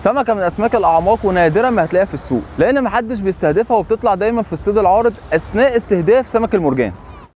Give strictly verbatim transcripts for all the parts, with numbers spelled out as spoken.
سمكه من اسماك الاعماق ونادرا ما هتلاقيها في السوق لان محدش بيستهدفها وبتطلع دايما في الصيد العارض اثناء استهداف سمك المرجان.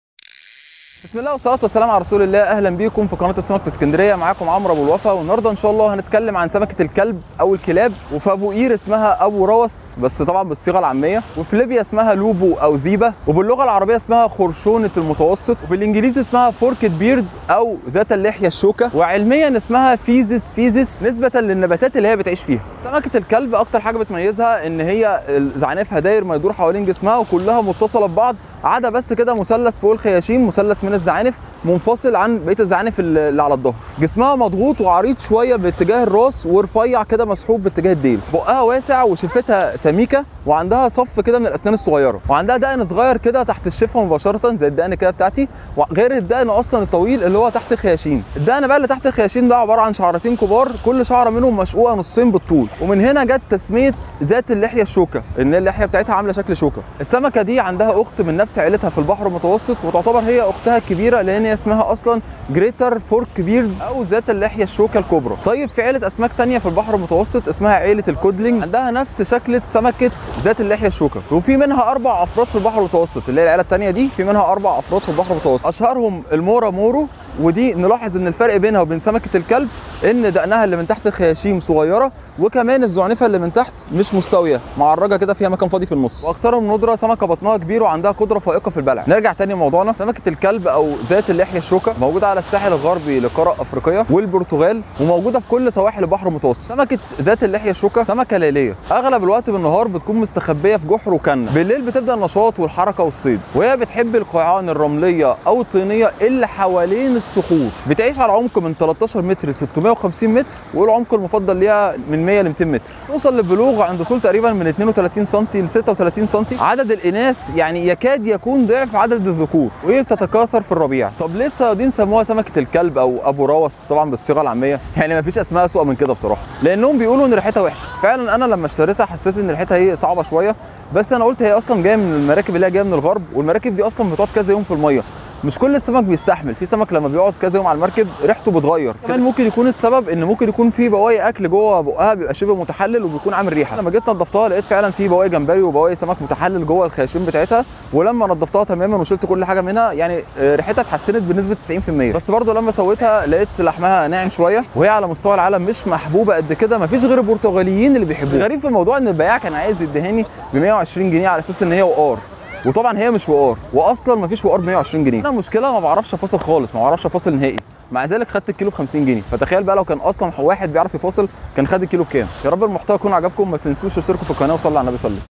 بسم الله والصلاه والسلام على رسول الله. اهلا بيكم في قناه السمك في اسكندريه، معاكم عمرو ابو الوفا، والنهارده ان شاء الله هنتكلم عن سمكه الكلب او الكلاب، وفي ابو قير اسمها ابو روث بس طبعا بالصيغه العاميه، وفي ليبيا اسمها لوبو او ذيبه، وباللغه العربيه اسمها خرشونه المتوسط، وبالانجليزي اسمها فوركت بيرد او ذات اللحيه الشوكه، وعلميا اسمها فيزس فيزس نسبه للنباتات اللي هي بتعيش فيها. سمكه الكلب اكتر حاجه بتميزها ان هي زعنفها داير ما يدور حوالين جسمها وكلها متصله ببعض، عدا بس كده مثلث فوق الخياشيم، مثلث من الزعانف منفصل عن بقيه الزعانف اللي على الظهر. جسمها مضغوط وعريض شويه باتجاه الراس ورفيع كده مسحوب باتجاه الديل. بقها واسع وشفتها سميكه وعندها صف كده من الاسنان الصغيره، وعندها دقن صغير كده تحت الشفه مباشره زي الدقن كده بتاعتي، غير الدقن اصلا الطويل اللي هو تحت الخياشيم. الدقن بقى اللي تحت الخياشيم ده عباره عن شعرتين كبار كل شعره منهم مشقوقه نصين بالطول، ومن هنا جت تسميه ذات اللحيه الشوكه، ان اللحيه بتاعتها عامله شكل شوكه. السمكه دي عندها اخت من نفس عيلتها في البحر المتوسط، وتعتبر هي اختها الكبيره لان هي اسمها اصلا جريتر فورك بيرد او ذات اللحيه الشوكه الكبرى. طيب في عيله اسماك ثانيه في البحر المتوسط اسمها عيله الكودلينج، عندها نفس شكله سمكه ذات اللحيه الشوكه، وفي منها اربع افراد في البحر المتوسط. اللي هي العيله الثانيه دي في منها اربع افراد في البحر المتوسط، اشهرهم المورا مورو، ودي نلاحظ ان الفرق بينها وبين سمكه الكلب ان دقنها اللي من تحت الخياشيم صغيره، وكمان الزعنفه اللي من تحت مش مستويه معرجه كده فيها مكان فاضي في النص، واكثرهم ندره سمكه بطنها كبير وعندها قدره فائقه في البلع. نرجع تاني لموضوعنا. سمكه الكلب او ذات اللحيه الشوكه موجوده على الساحل الغربي لقاره افريقيا والبرتغال، وموجوده في كل سواحل البحر المتوسط. سمكه ذات اللحيه الشوكه سمكه ليليه، اغلب الوقت بالنهار بتكون مستخبيه في جحر وكنه، بالليل بتبدا النشاط والحركه والصيد، وهي بتحب القيعان الرمليه او الطينيه اللي حوالين الصخور. بتعيش على عمق من تلتاشر متر ل ستمائة وخمسين متر، والعمق المفضل ليها من مائة ل مئتين متر. توصل للبلوغ عند طول تقريبا من اثنين وثلاثين سم ل ستة وثلاثين سم. عدد الاناث يعني يكاد يكون ضعف عدد الذكور، وهي بتتكاثر في الربيع. طب ليه الصيادين سموها سمكه الكلب او ابو روث طبعا بالصيغه العاميه؟ يعني ما فيش اسماء اسوأ من كده بصراحه، لانهم بيقولوا ان ريحتها وحشه. فعلا انا لما اشتريتها حسيت ان ريحتها هي صعبه شويه، بس انا قلت هي اصلا جايه من المراكب اللي هي جايه من الغرب، والمراكب دي اصلا بتقعد كذا يوم في الميه، مش كل السمك بيستحمل. في سمك لما بيقعد كذا يوم على المركب ريحته بتغير. كمان ممكن يكون السبب ان ممكن يكون في بواقي اكل جوه بقها بيبقى شبه متحلل وبيكون عامل ريحه. لما جيت نضفتها لقيت فعلا في بواقي جمبري وبواقي سمك متحلل جوه الخياشيم بتاعتها، ولما نضفتها تماما وشلت كل حاجه منها يعني ريحتها اتحسنت بنسبه تسعين في المية. بس برضه لما سويتها لقيت لحمها ناعم شويه، وهي على مستوى العالم مش محبوبه قد كده، مفيش غير البرتغاليين اللي بيحبوها. الغريب في الموضوع ان البياع كان عايز يديهاني ب مائة وعشرين جنيه على اساس ان هي وقار، وطبعا هي مش وقار، واصلا مفيش وقار ب مائة وعشرين جنيه. انا المشكله ما بعرفش افاصل خالص، ما بعرفش افاصل نهائي، مع ذلك خدت الكيلو ب خمسين جنيه. فتخيل بقى لو كان اصلا واحد بيعرف يفاصل كان خد الكيلو بكام. يا رب المحتوى يكون عجبكم، ما تنسوش تشتركوا في القناه وصلوا على النبي صلى الله عليه وسلم.